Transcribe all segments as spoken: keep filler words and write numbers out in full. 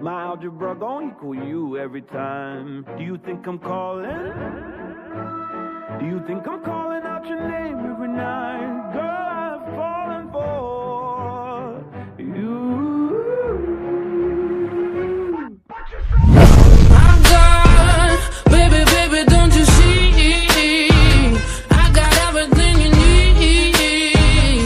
My algebra gon' equal you every time. Do you think I'm calling? Do you think I'm calling out your name every night? Girl, I've fallen for you. I'm gone, baby, baby, don't you see? I got everything you need.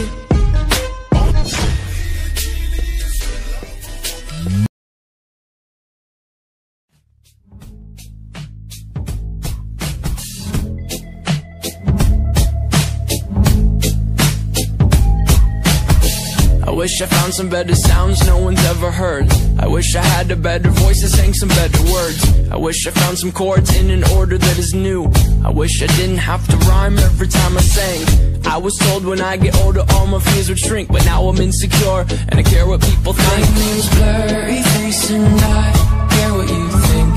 I wish I found some better sounds no one's ever heard. I wish I had a better voice that sang some better words. I wish I found some chords in an order that is new. I wish I didn't have to rhyme every time I sang. I was told when I get older all my fears would shrink, but now I'm insecure and I care what people think. My name's Blurryface and I care what you think.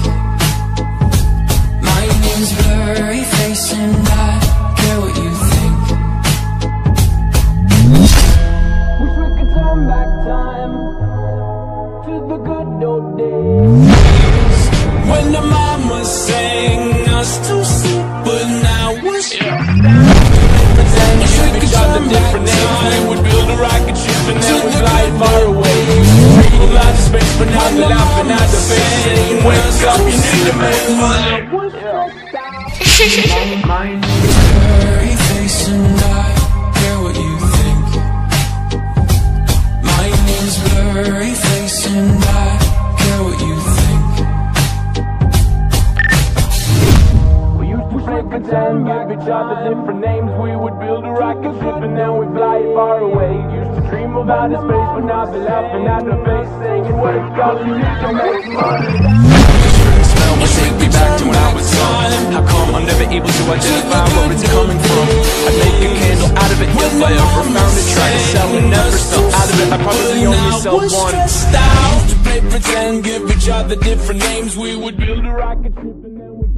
My name's Blurryface and I care what you think. Turn back time to the good old days when the mama sang us to sleep, but now we're yeah. Pretend you should be other different names. We would build a rocket ship and then we'd fly far away. People out of space, but now they're laughing at the face, saying, "Wake up, you need to make fun." My Blurryface and I care what you think. Blurryface and I care what you think. We used to play pretend, give each other different names. We would build a rocket ship and then we'd fly it far away. Used to dream of outer space, but now they're laughing at the face, saying, "Wake up, you need to make money." Smell will take me back to when I was young. How come I'm never able to identify where it's coming from? I'd make a candle out of it if I ever found it. Try to sell it, never sell out of it. I probably only sell one. To play pretend, give each other different names. We would build a rocket ship and then we